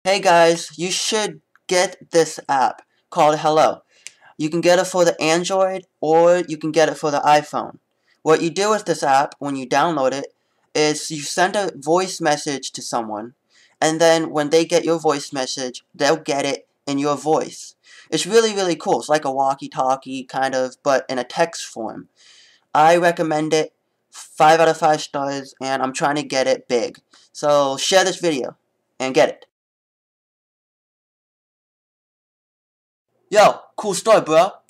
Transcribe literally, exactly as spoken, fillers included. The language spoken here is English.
Hey guys, you should get this app called Hello. You can get it for the Android or you can get it for the iPhone. What you do with this app when you download it is you send a voice message to someone, and then when they get your voice message, they'll get it in your voice. It's really, really cool. It's like a walkie-talkie kind of, but in a text form. I recommend it. five out of five stars, and I'm trying to get it big. So share this video and get it. Yo, cool story, bro.